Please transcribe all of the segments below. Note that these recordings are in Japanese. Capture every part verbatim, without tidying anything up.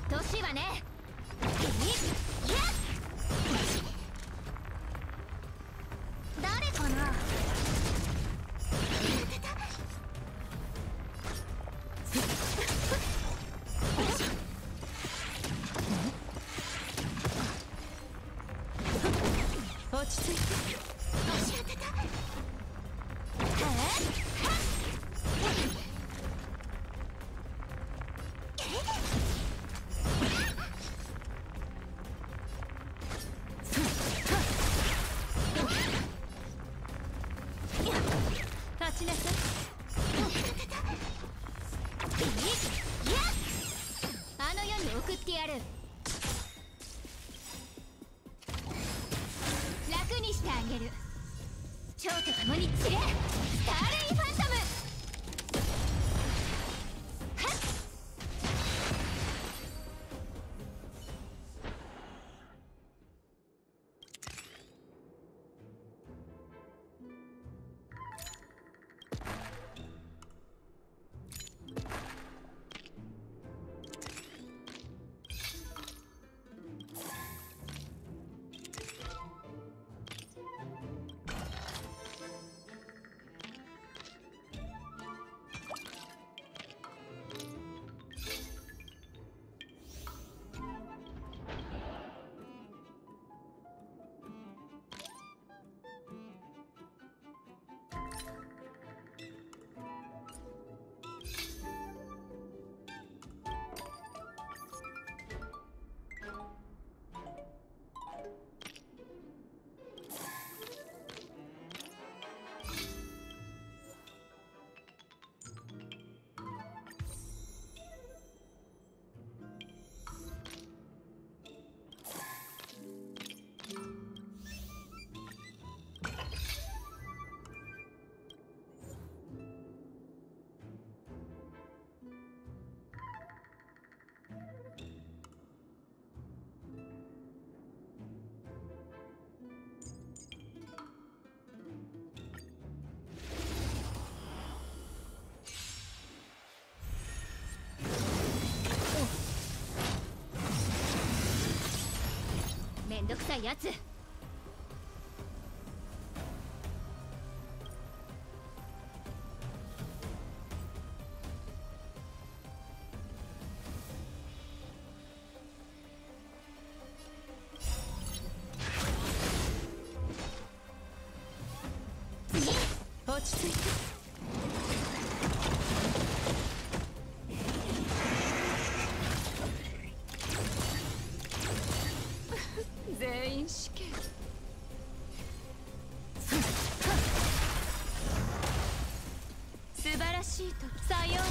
とうしいわね。誰かな。落ち着いて。足当てた。立ちなさい。あの世に送ってやる。楽にしてあげる。蝶と共に散れ、スターレイファントム。めんどくさいやつ。落ち着いて。全員死刑。素晴らしいとさようなら。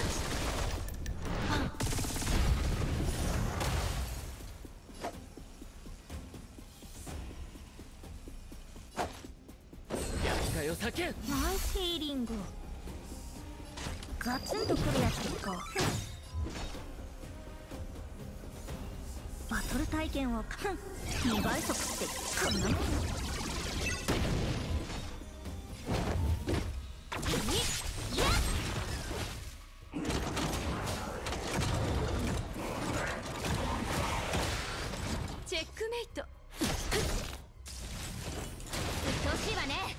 厄介を避けん。 ナイスヒーリング。ガツンとくるやつか。バトル体験をにばい速ってこんなもん。チェックメイト。うっとうしいわね。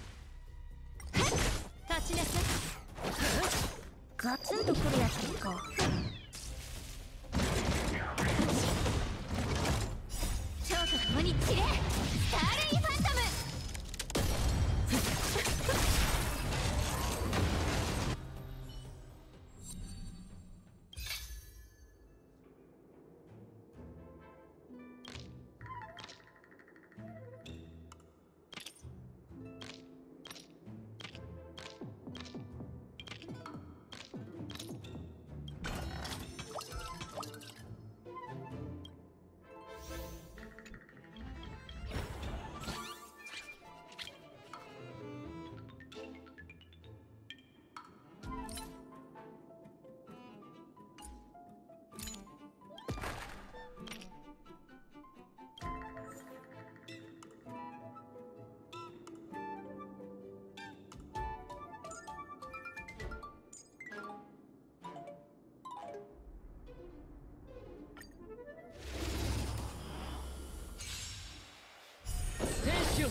立ちなさい。ガツンとくるやつか。蝶と共に散れ、スターレイファントム。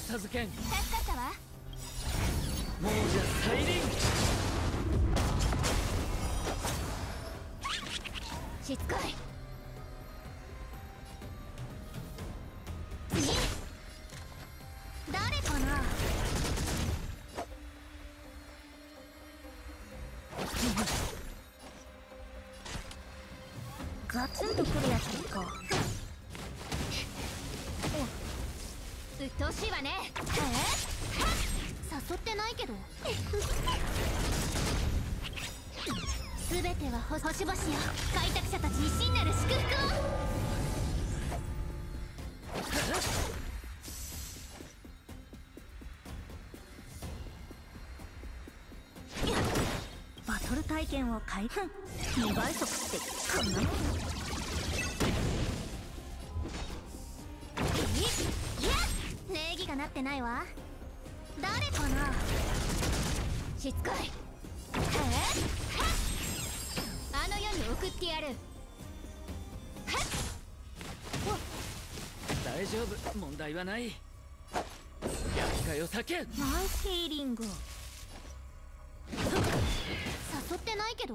授けん。 助かったわ。 亡者再臨。 しつこい。次誰かな。ガツンとくるやついこう。うっとうしいわね。え誘ってないけど。すべては星々よ。開拓者たちに真なる祝福を。バトル体験を開封。にばい速ってこんなもん。礼儀がなってないわ。誰かな。しつこい。えあの世に送ってやる。 大丈夫、問題はない。厄介を避けん。 ナイスヒーリング。誘ってないけど。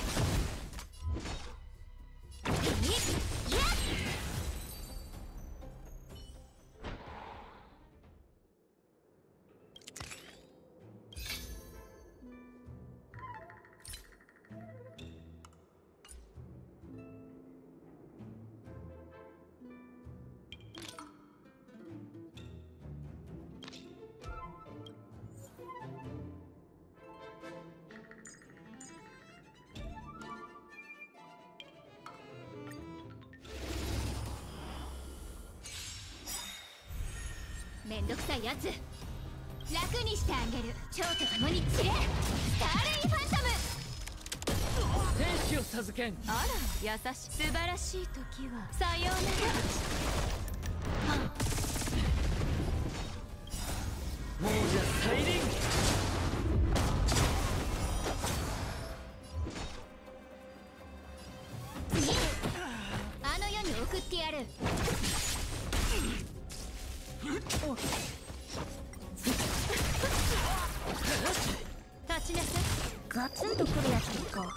めんどくさいやつ楽にしてあげる。蝶と共に散れ。スターレイファントム。 天使を授けん。 あら優しい。素晴らしい時はさようなら。 亡者再臨。 あの世に送ってやる。お立ちなさい。ガツンとくるやついこう。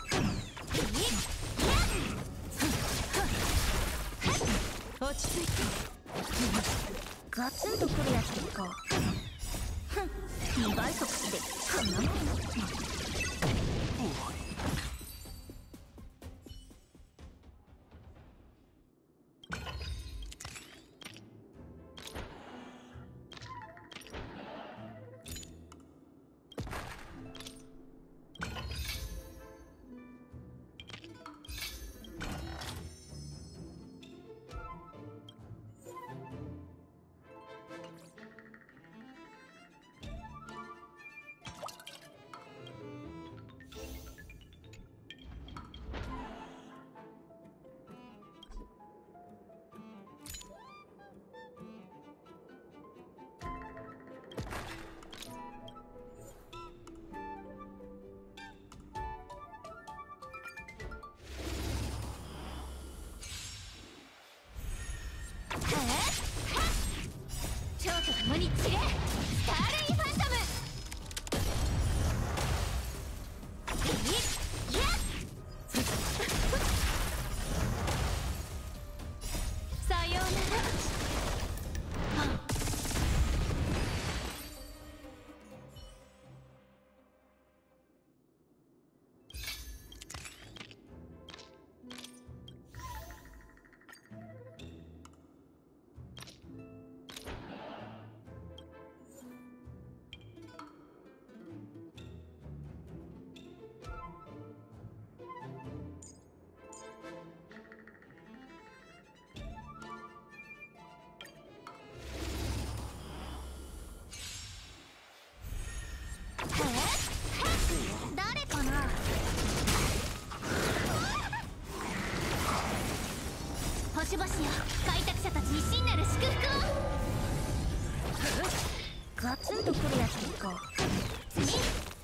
落ち着いて。ガツンとくるやついこう。にばい速ってこんなもん。蝶と共に散れ。スターレイファントム。さようなら。誰かな。星々よ。開拓者たちに真なる祝福を。ガツンとくるやついこう。次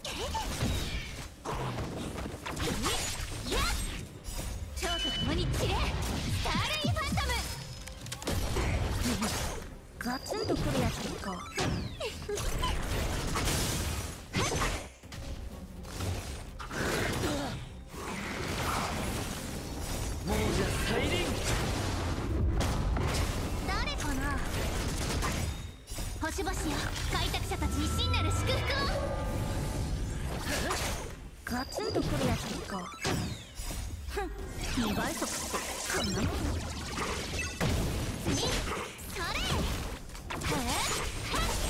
蝶と共に散れ。スターレイファントム。ガツンとくるやついこう。 ガツンとくるやつでいこう。ふん、にばい速ってこんなもん。次それ。はっはっ